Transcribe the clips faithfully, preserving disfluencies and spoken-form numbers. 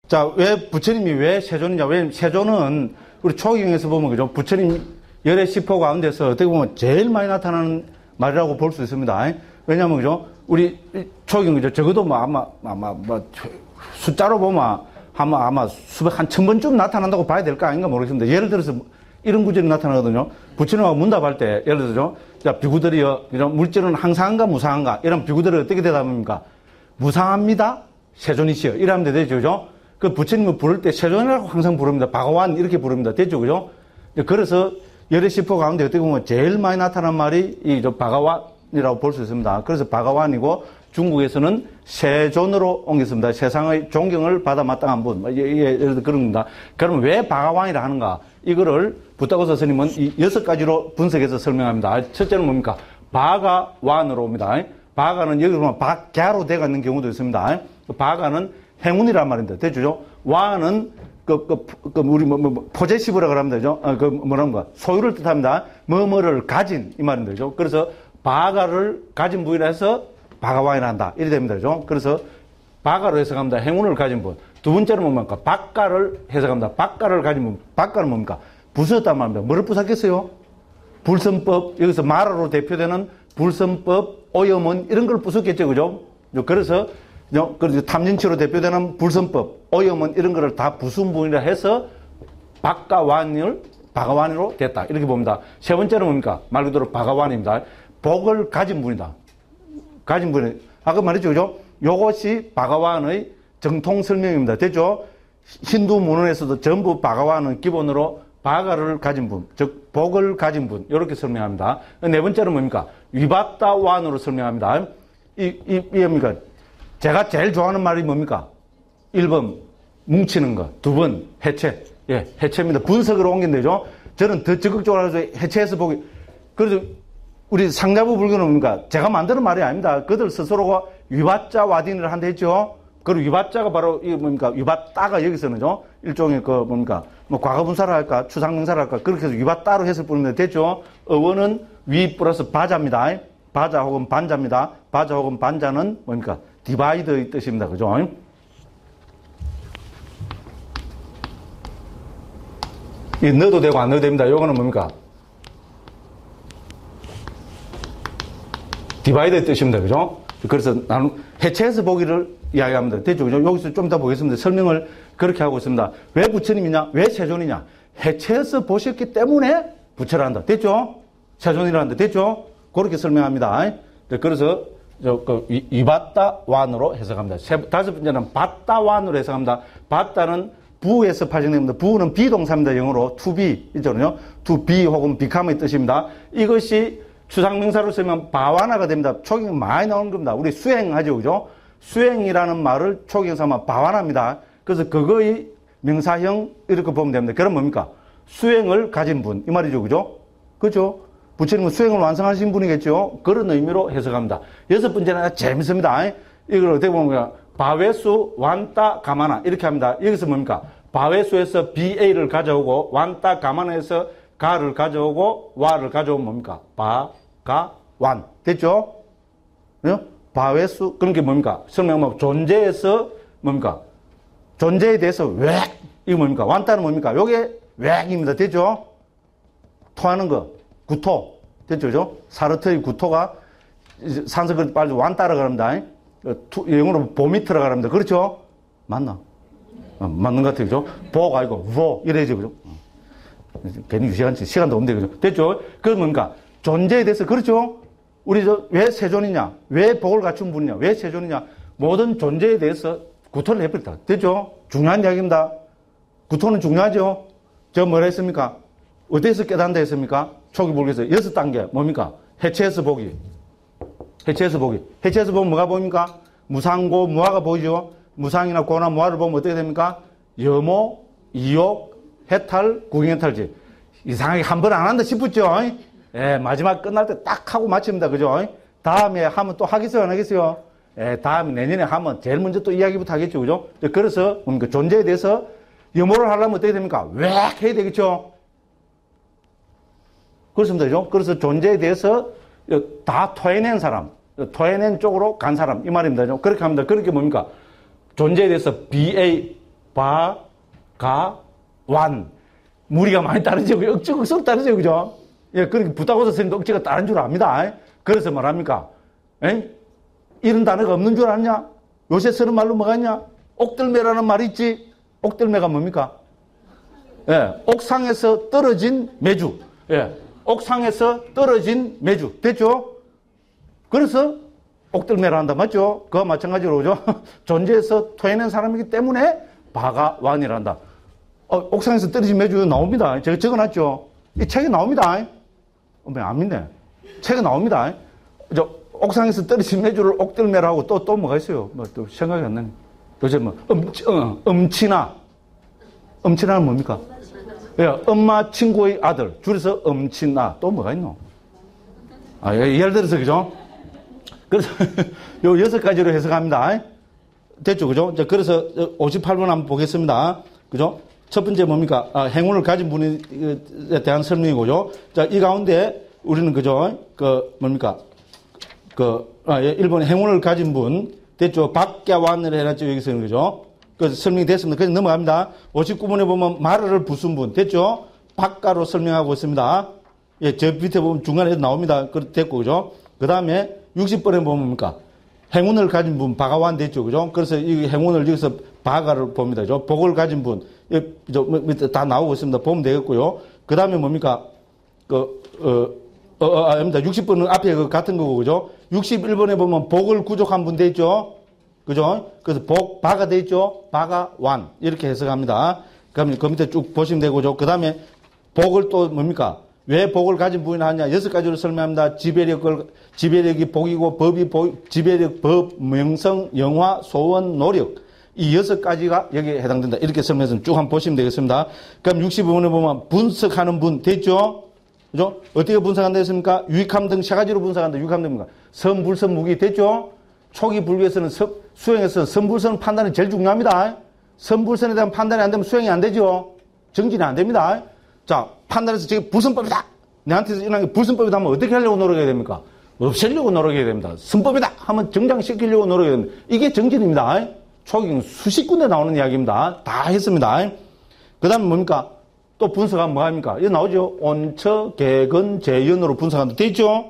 자, 왜 부처님이 왜 세존이냐? 왜냐면 세존은 우리 초기경에서 보면 그죠? 부처님 열의 시포 가운데서 어떻게 보면 제일 많이 나타나는 말이라고 볼 수 있습니다. 왜냐면 그죠? 우리 초기경 그죠? 적어도 뭐 아마 아마 뭐 숫자로 보면 아마 아마 수백 한 천 번쯤 나타난다고 봐야 될까 아닌가 모르겠습니다. 예를 들어서 이런 구절이 나타나거든요. 부처님하고 문답할 때 예를 들어서 자, 비구들이요. 이런 물질은 항상한가 무상한가? 이런 비구들이 어떻게 대답합니까? 무상합니다. 세존이시여. 이러면 되죠. 그죠? 그 부처님을 부를 때 세존이라고 항상 부릅니다. 바가완 이렇게 부릅니다. 됐죠. 그죠? 그래서 열의 시포 가운데 어떻게 보면 제일 많이 나타난 말이 이 바가완이라고 볼 수 있습니다. 그래서 바가완이고 중국에서는 세존으로 옮겼습니다. 세상의 존경을 받아 마땅한 분. 예를 들어 그런 겁니다. 그러면 왜 바가완이라 하는가? 이거를 부타고사 스님은 이 여섯 가지로 분석해서 설명합니다. 첫째는 뭡니까? 바가완으로 옵니다. 바가는 여기 보면 박갸로 돼가 있는 경우도 있습니다. 바가는 행운이란 말입니다. 됐죠? 와는 그, 그, 그, 우리 뭐, 뭐, 포제시브라고 하면 되죠? 어, 그, 뭐란가? 소유를 뜻합니다. 뭐뭐를 가진, 이 말입니다. 그죠? 그래서 바가를 가진 부위라 해서 바가완이라 한다. 이래 됩니다. 그죠? 그래서 바가로 해석합니다. 행운을 가진 분. 두 번째는 뭡니까? 박가를 해석합니다. 박가를 가진 분. 박가는 뭡니까? 부수었단 말입니다. 뭐를 부수었겠어요? 불선법, 여기서 마라로 대표되는 불선법, 오염은 이런 걸 부수었겠죠. 그죠? 그래서 그래서 탐진치로 대표되는 불선법, 오염은 이런 거를 다 부순 분이라 해서 박가완을 바가완으로 됐다. 이렇게 봅니다. 세 번째는 뭡니까? 말 그대로 바가완입니다. 복을 가진 분이다. 가진 분이. 아까 말했죠. 그죠? 요것이 바가완의 정통 설명입니다. 됐죠? 힌두 문헌에서도 전부 바가완은 기본으로 바가를 가진 분, 즉, 복을 가진 분. 이렇게 설명합니다. 네 번째는 뭡니까? 위바따완으로 설명합니다. 이, 이, 이, 뭡니까? 제가 제일 좋아하는 말이 뭡니까? 일 번, 뭉치는 거. 두 번, 해체. 예, 해체입니다. 분석으로 옮긴대죠. 저는 더 적극적으로 해서 해체해서 보기. 그래서 우리 상자부 불교는 뭡니까? 제가 만드는 말이 아닙니다. 그들 스스로가 위바자 와딘을 한다 했죠. 그리고 위바자가 바로, 이 뭡니까? 위바따가 여기서는요. 일종의 그 뭡니까? 뭐 과거분사를 할까? 추상명사를 할까? 그렇게 해서 위바따로 해서 부르면 됐죠. 어원은 위 플러스 바자입니다. 바자 혹은 반자입니다. 바자 혹은 반자는 뭡니까? 디바이드의 뜻입니다. 그죠? 이 넣어도 되고 안 넣어도 됩니다. 요거는 뭡니까? 디바이드의 뜻입니다. 그죠? 그래서 나는 해체해서 보기를 이야기합니다. 됐죠? 그죠? 여기서 좀 이따 보겠습니다. 설명을 그렇게 하고 있습니다. 왜 부처님이냐? 왜 세존이냐? 해체해서 보셨기 때문에 부처라 한다. 됐죠? 세존이라 한다. 됐죠? 그렇게 설명합니다. 그래서 저, 그, 위바따완으로 해석합니다. 세, 다섯 번째는 바따완으로 해석합니다. 바따는 부에서 파생됩니다. 부는 비동사입니다. 영어로 to be 있잖아요. to be 혹은 become의 뜻입니다. 이것이 추상명사로 쓰면 바완화가 됩니다. 초기경 많이 나오는 겁니다. 우리 수행하죠. 그죠? 수행이라는 말을 초기경사만 바완합니다. 그래서 그거의 명사형 이렇게 보면 됩니다. 그럼 뭡니까? 수행을 가진 분. 이 말이죠. 그죠? 그죠? 부처님은 수행을 완성하신 분이겠죠. 그런 의미로 해석합니다. 여섯 번째는 재밌습니다. 이걸 어떻게 보면 바웨수 완따 가마나 이렇게 합니다. 여기서 뭡니까? 바웨수에서 비에이를 가져오고 완따 가마나에서 가를 가져오고 와를 가져오면 뭡니까? 바, 가, 완. 됐죠? 바웨수 그런 게 뭡니까? 설명하면 존재에서 뭡니까? 존재에 대해서 왜 이거 뭡니까? 완따는 뭡니까? 요게 왜입니다. 됐죠? 토하는 거. 구토. 됐죠? 그죠? 사르트의 구토가 산스크리트 빨리 완따라 그럽니다. 영어로 보미트라 그럽니다. 그렇죠? 맞나? 어, 맞는 것 같아요. 그죠? 보가 아니고, 보. 이래야죠. 그죠? 괜히 유시간 시간도 없는데. 그죠? 됐죠? 그건 뭡니까? 존재에 대해서. 그렇죠? 우리 저, 왜 세존이냐? 왜 복을 갖춘 분이냐? 왜 세존이냐? 모든 존재에 대해서 구토를 해버렸다. 됐죠? 중요한 이야기입니다. 구토는 중요하죠? 저 뭐라 했습니까? 어디에서 깨닫는다 했습니까? 초기 불교에서 여섯 단계. 뭡니까? 해체해서 보기. 해체해서 보기. 해체해서 보면 뭐가 보입니까? 무상고, 무화가 보이죠? 무상이나 고나 무화를 보면 어떻게 됩니까? 염호, 이욕, 해탈, 구경해탈지. 이상하게 한 번 안 한다 싶었죠? 예, 마지막 끝날 때 딱 하고 마칩니다. 그죠? 다음에 하면 또 하겠어요? 안 하겠어요? 예, 다음에 내년에 하면 제일 먼저 또 이야기부터 하겠죠. 그죠? 그래서 뭡니까? 존재에 대해서 염호를 하려면 어떻게 됩니까? 왜 해야 되겠죠? 그렇습니다. 그죠? 그래서 존재에 대해서 다 토해낸 사람, 토해낸 쪽으로 간 사람, 이 말입니다. 그렇게 합니다. 그렇게 뭡니까? 존재에 대해서 비에이, 바, 가, 완. 무리가 많이 따르죠. 억지가 썩 따르죠. 그죠? 예, 그러니까 부타고사 선생님도 억지가 따른 줄 압니다. 그래서 말합니까? 에? 이런 단어가 없는 줄 아냐? 요새 쓰는 말로 뭐가 있냐? 옥들매라는 말이 있지? 옥들매가 뭡니까? 예, 옥상에서 떨어진 매주. 예, 옥상에서 떨어진 매주. 됐죠? 그래서 옥들매라 한다. 맞죠? 그와 마찬가지로, 그죠? 존재에서 토해낸 사람이기 때문에 바가 완이라 한다. 어, 옥상에서 떨어진 매주 나옵니다. 제가 적어놨죠? 이 책에 나옵니다. 어, 안 믿네. 책에 나옵니다. 저, 옥상에서 떨어진 매주를 옥들매라고 또, 또 뭐가 있어요? 뭐, 또 생각이 안 나네. 요새 뭐, 음치, 어, 음치나. 음치나는 뭡니까? 예, 엄마 친구의 아들. 줄여서 음치나. 또 뭐가 있노? 아, 예, 예를 들어서, 그죠? 그래서, 요 여섯 가지로 해석합니다. 됐죠? 그죠? 자, 그래서 오십팔 번 한번 보겠습니다. 그죠? 첫 번째 뭡니까? 아, 행운을 가진 분에 대한 설명이고요. 자, 이 가운데 우리는 그죠? 그, 뭡니까? 그, 아, 예, 일 번 행운을 가진 분. 됐죠? 박갸완을 해놨죠? 여기서는 그죠? 그 설명이 됐습니다. 그래서 넘어갑니다. 오십구 번에 보면 말을 부순 분. 됐죠? 박가로 설명하고 있습니다. 예, 저 밑에 보면 중간에 나옵니다. 그 됐고, 그죠? 그 다음에 육십 번에 보면 뭡니까? 행운을 가진 분, 바가완 됐죠? 그죠? 그래서 이 행운을 여기서 바가를 봅니다. 그죠? 복을 가진 분. 예, 저, 밑에 다 나오고 있습니다. 보면 되겠고요. 그 다음에 뭡니까? 그, 어, 어, 어, 아닙니다. 육십 번은 앞에 그 같은 거고, 그죠? 육십일 번에 보면 복을 구족한 분 됐죠? 그죠? 그래서 복, 바가 됐죠? 바가, 완. 이렇게 해석합니다. 그러면 그 밑에 쭉 보시면 되고, 그 다음에 복을 또 뭡니까? 왜 복을 가진 분이 하냐? 여섯 가지로 설명합니다. 지배력을, 지배력이 복이고, 법이 복, 지배력, 법, 명성, 영화, 소원, 노력. 이 여섯 가지가 여기에 해당된다. 이렇게 설명해서 쭉 한번 보시면 되겠습니다. 그럼 육십오 번에 보면 분석하는 분 됐죠? 그죠? 어떻게 분석한다 했습니까? 유익함 등 세 가지로 분석한다. 유익함 등입니까? 선불선 무기 됐죠? 초기 불교에서는 서, 수행에서 선불선 판단이 제일 중요합니다. 선불선에 대한 판단이 안 되면 수행이 안 되죠? 정진이 안 됩니다. 자, 판단해서 저게 불선법이다. 내한테서 일어난 게 불선법이다 하면 어떻게 하려고 노력해야 됩니까? 없애려고 노력해야 됩니다. 선법이다 하면 정장시키려고 노력해야 됩니다. 이게 정진입니다. 초기는 수십 군데 나오는 이야기입니다. 다 했습니다. 그 다음에 뭡니까? 또 분석하면 뭐 합니까? 여기 나오죠? 온처, 개근, 재연으로 분석한다. 됐죠?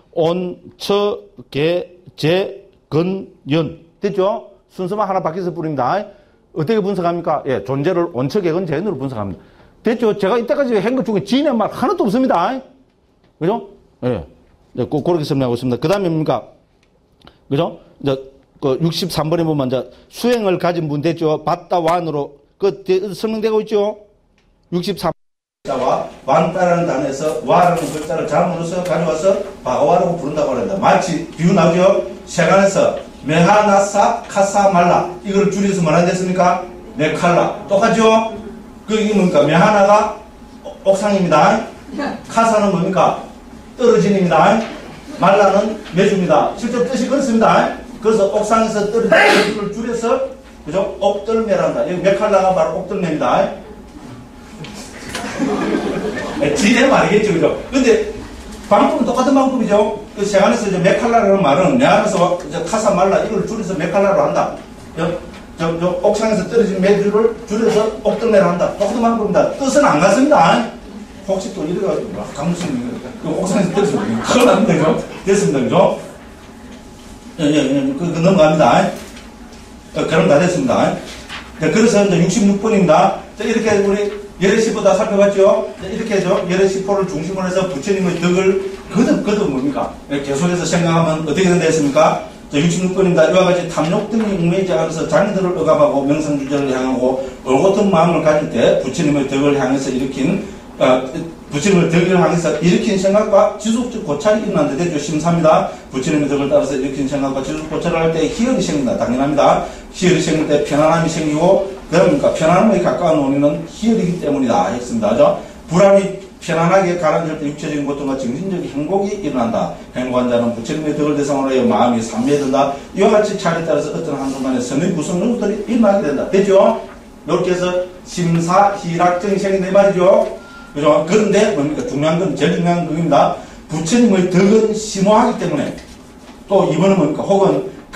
온처, 개, 재, 근, 연. 됐죠? 순서만 하나 바뀌어서 뿌립니다. 어떻게 분석합니까? 예, 존재를 온처, 개근, 재연으로 분석합니다. 됐죠? 제가 이때까지 한 것 중에 지인의 말 하나도 없습니다. 그죠? 예. 네, 꼭 그렇게 설명하고 있습니다. 그 다음에 뭡니까? 그죠? 이제, 그 육십삼 번에 보면 이제 수행을 가진 분 됐죠? 받다 완으로 그 설명되고 있죠? 육십삼 번. 완따라는 단어에서 와라는 글자를 자문으로서 가져와서 바가와라고 부른다고 합니다. 마치 비유 나오죠? 세간에서 메하나사 카사 말라 이걸 줄여서 뭐라 됐습니까? 메칼라 똑같죠? 그 이게 뭡니까? 메하나가 옥상입니다. 카사는 뭡니까? 떨어진입니다. 말라는 매주입니다. 실제 뜻이 그렇습니다. 그래서 옥상에서 떨어진 매주를 줄여서 그죠? 옥들매란다. 여기 메칼라가 바로 옥들매입니다. 지네 말이겠죠, 그죠? 근데 방법은 똑같은 방법이죠. 그 세간에서 이제 메칼라라는 말은 내 안에서 카사 말라 이걸 줄여서 메칼라로 한다. 저, 저, 저 옥상에서 떨어진 매주를 줄여서 옥들매로 한다. 똑같은 방법입니다. 뜻은 안 같습니다. 혹시 또 이래가지고 강무스님 그 옥상에서 떨어지면 큰일 납니다, 그죠? 됐습니다, 그죠? 예, 예, 예, 그, 그 넘어갑니다. 그럼 다 됐습니다. 자, 그래서 이제 육십육 번입니다. 자, 이렇게 우리 열애시포 다 살펴봤죠? 자, 이렇게 해서 열애시포를 중심으로 해서 부처님의 덕을 거듭, 거듭 뭡니까? 계속해서 생각하면 어떻게 된다 했습니까? 자, 육십육 번입니다. 이와 같이 탐욕 등이 웅매이지 않아서 자기들을 억압하고 명성주제를 향하고 올곧은 마음을 가질 때 부처님의 덕을 향해서 일으킨 어, 부처님의 덕을 향해서 일으킨 생각과 지속적 고찰이 일어난다. 됐죠? 심사입니다. 부처님의 덕을 따라서 일으킨 생각과 지속적 고찰을 할 때 희열이 생긴다. 당연합니다. 희열이 생길 때 편안함이 생기고, 그러니까 편안함에 가까운 원인은 희열이기 때문이다. 했습니다. 그죠? 불안이 편안하게 가라앉을 때 육체적인 고통과 정신적인 행복이 일어난다. 행복한 자는 부처님의 덕을 대상으로 해 마음이 삼매든다. 이와 같이 차례에 따라서 어떤 한순간에 선의 구성 요소들이 일어나게 된다. 됐죠? 이렇게 해서 심사, 희락정이 생긴다. 이 말이죠? 그죠? 그런데 뭡니까? 중요한 건 제일 중요한 겁니다. 부처님의 덕은 심오하기 때문에 또 이번은 뭡니까? 혹은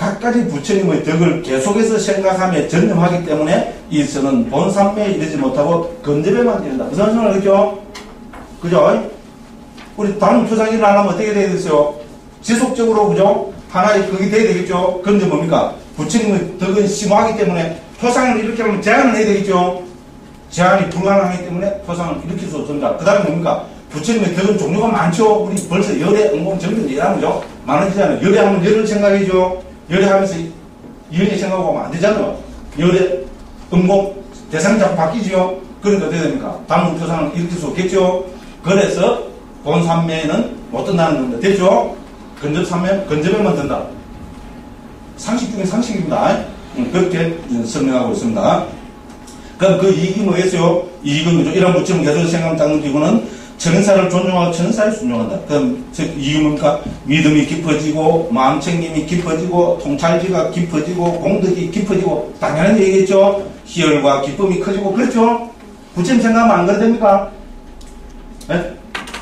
각가지 부처님의 덕을 계속해서 생각하며 전념하기 때문에 이 선은 본삼매에 이르지 못하고 근접에만 이른다. 무슨 말인지 알겠죠? 그죠? 우리 다른 표상일을 하려면 어떻게 돼야 되겠어요? 지속적으로, 그죠? 하나의 그게 돼야 되겠죠? 그런데 뭡니까? 부처님의 덕은 심오하기 때문에 표상을 이렇게 하면 제한을 해야 되겠죠? 제한이 불가능하기 때문에 표상을 일으킬 수 없습니다. 그 다음에 뭡니까? 부처님의 덕은 종류가 많죠? 우리 벌써 열애, 응공, 정전 얘기하는 거죠? 많아지잖아요. 열애하면 열을 생각해죠? 열애하면서 열애 생각하고 하면 안 되잖아요. 열애, 응공, 대상이 자꾸 바뀌지요? 그러니까 어떻게 됩니까? 다음 표상을 일으킬 수 없겠죠? 그래서 본삼매에는 못 든다는 겁니다. 됐죠? 근접삼매, 근접에만 든다. 상식 중에 상식입니다. 그렇게 설명하고 있습니다. 그럼 그 이익이 뭐겠어요? 이익은 그죠? 이런 부처님 계속 생각 닦는 기구는 천사를 존중하고 천사를 순종한다. 그럼 즉 이익은 뭡니까? 믿음이 깊어지고 마음챙김이 깊어지고 통찰지가 깊어지고 공덕이 깊어지고 당연한 얘기겠죠? 희열과 기쁨이 커지고 그렇죠? 부처님 생각하면 안 그래 됩니까? 예?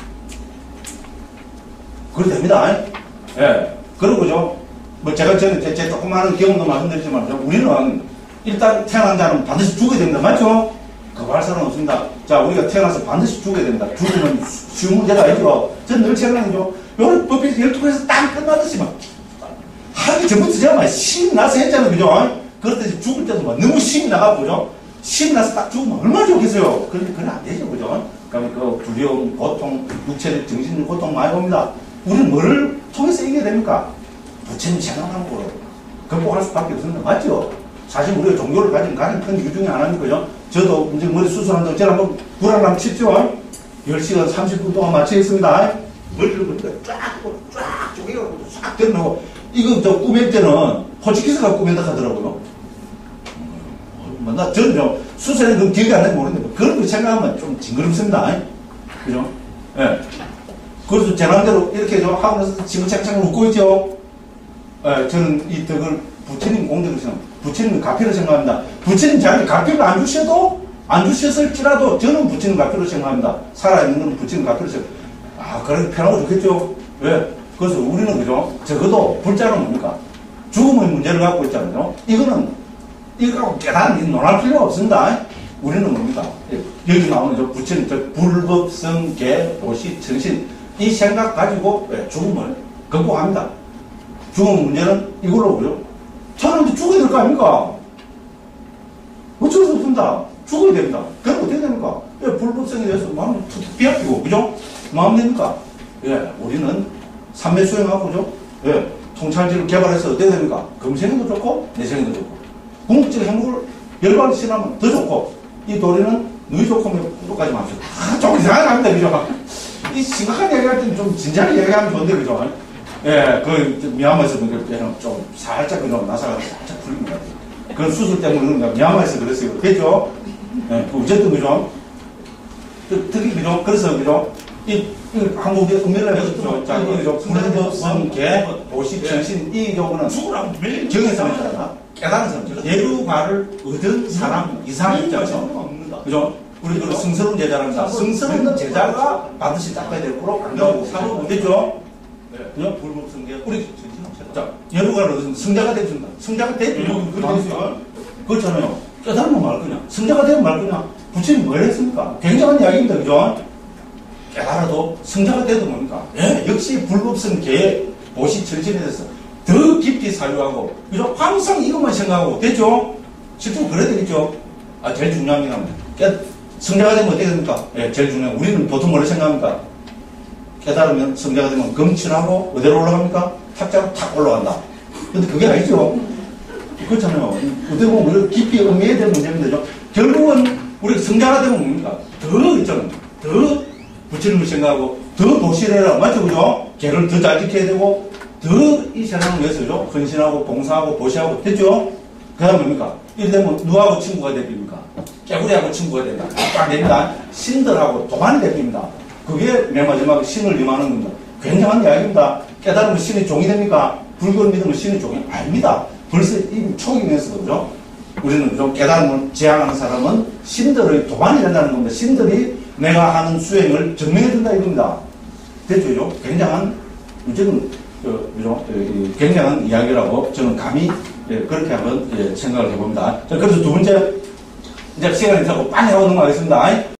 그래 됩니다. 예. 그러고 그죠? 뭐 제가 전에 제, 제 조그마한 경험도 말씀드렸지만 우리는 일단 태어난 자는 반드시 죽어야 됩니다. 맞죠? 거부할 사람은 없습니다. 자, 우리가 태어나서 반드시 죽어야 됩니다. 죽으면 쉬운 문제가 아니죠. 전 늘 생각하죠. 요런 법이 열두 개에서 딱 끝나듯이 막 하기 전부터 제가 막 신이 나서 했잖아요. 그죠? 그렇듯이 죽을 때도 막 너무 신이 나가고, 그죠? 신이 나서 딱 죽으면 얼마나 좋겠어요. 그런데 그건 안 되죠. 그죠? 그러니까 그 두려움, 고통, 육체적, 정신적 고통 많이 옵니다. 우리는 뭐를 통해서 이겨야 됩니까? 부처님 생각하는 거로 극복할 수밖에 없습니다. 맞죠? 사실 우리가 종교를 가진 가장 큰 이유 중에 하나는 거죠. 저도 이제 머리 수술한다고 제가 한번 불안 한번 쳤죠. 열 시간 삼십 분 동안 마치겠습니다. 머리를 보니까 쫙, 쫙, 쪼개가지고 쫙 들어놓고, 이거 저 꾸밀 때는 호치키스가 꾸민다 하더라고요. 뭐, 나, 저는요, 수술에는 그 기억이 안 나지 모르는데, 그런 거 생각하면 좀 징그럽습니다. 그죠? 예. 네. 그래서 제 맘대로 이렇게 좀 하고 나서 지금 착착 웃고 있죠. 예, 저는 이 덕을 부처님 공덕을 생각합니다. 부처님은 가피로 생각합니다. 부처님 자기 가피를 안 주셔도, 안 주셨을지라도 저는 부처님 가피로 생각합니다. 살아있는 건 부처님 가피로 생각합니다. 아, 그래, 편하고 좋겠죠? 왜? 그래서 우리는 그죠? 적어도 불자는 뭡니까? 죽음의 문제를 갖고 있잖아요. 이거는, 이거 갖고 깨달은, 논할 필요가 없습니다. 우리는 뭡니까? 여기 나오는 저 부처님, 저 불법성, 계, 도시, 정신, 이 생각 가지고 왜? 죽음을 극복합니다. 죽음 문제는 이걸로 그죠? 저는 이제 죽어야 될 거 아닙니까? 어쩔 수 없습니다. 죽어야 됩니다. 그럼 어떻게 됩니까? 예, 불법성에 대해서 마음이 툭툭 비약기고, 그죠? 마음 됩니까? 예, 우리는 삼매 수행하고, 그죠? 예, 통찰지를 개발해서 어떻게 됩니까? 금생도 좋고, 내생도 좋고. 궁극적 행복을 열반을 신하면 더 좋고, 이 도리는 누이 좋고, 똑까지 마시고. 아, 좀 이상하게 합니다, 그죠? 이 심각한 얘기 할 때는 좀 진지하게 얘기하면 좋은데, 그죠? 예, 그, 미얀마에서 그럴 때는 좀 살짝, 그죠? 나사가 살짝 풀린 것 같아요. 그런 수술 때문에 그런가, 미얀마에서 그랬어요. 됐죠? 예, 어쨌든, 그죠? 특히, 그죠? 그래서, 그죠? 이, 이 한국의 음멸을 해줬죠. 자, 이거, 불법성, 계, 도시, 정신, 이 경우는 정해서 하잖아. 깨달은 사람. 예루가를 얻은 사람 이상 입장에서. 그죠? 우리 그 성스러운 제자랍니다. 성스러운 제자가 반드시 닦아야 될 거로 강조하고 사고 됐죠? 그죠? 불법성계. 우리, 자, 예루가를 얻은 성자가 됐습니다. 성자가 됐죠? 그렇잖아요. 깨달으면 말 거냐? 성자가 되면 말 거냐? 부처님 뭘 했습니까? 굉장한 이야기입니다. 그죠? 깨달아도 성자가 돼도 뭡니까? 예, 역시 불법성 계의 보시 정신에 대해서 더 깊이 사유하고, 그죠? 항상 이것만 생각하고, 됐죠? 실제로 그래야 되겠죠? 아, 제일 중요한 게 뭡니까? 깨, 성자가 되면 어떻게 됩니까? 예, 제일 중요한. 우리는 보통 뭐를 생각합니까? 깨달으면 성자가 되면 검출하고, 어디로 올라갑니까? 탁자로 탁 올라간다. 근데 그게 아니죠? 그렇잖아요. 어떻게 보면 우리가 깊이 의미해야 될 문제인데, 결국은 우리가 성자가 되면 뭡니까? 더 있잖아요. 더 부처님을 생각하고, 더 도실해라. 맞죠? 그죠? 개를 더 잘 지켜야 되고, 더 이 세상을 위해서죠. 헌신하고, 봉사하고, 보시하고, 됐죠? 그 다음 뭡니까? 이래 되면 누구하고 친구가 됩니까? 깨구리하고 친구가 된다. 딱 됩니다. 신들하고 도만이 됩니다. 그게 맨 마지막에 신을 임하는 겁니다. 굉장한 이야기입니다. 깨달으면 신의 종이 됩니까? 불교를 믿으면 신의 종이 아닙니다. 벌써 이 초기면서도, 그죠? 우리는 좀 깨달음을 지향하는 사람은 신들의 도만이 된다는 겁니다. 신들이 내가 하는 수행을 증명해 준다 이겁니다. 됐죠? 굉장한, 어쨌든 그, 그죠? 이, 굉장한 이야기라고 저는 감히 예, 그렇게 한번 예, 생각을 해봅니다. 자, 그래서 두 번째, 이제 시간이 있다고 빨리 하고 넘어가겠습니다.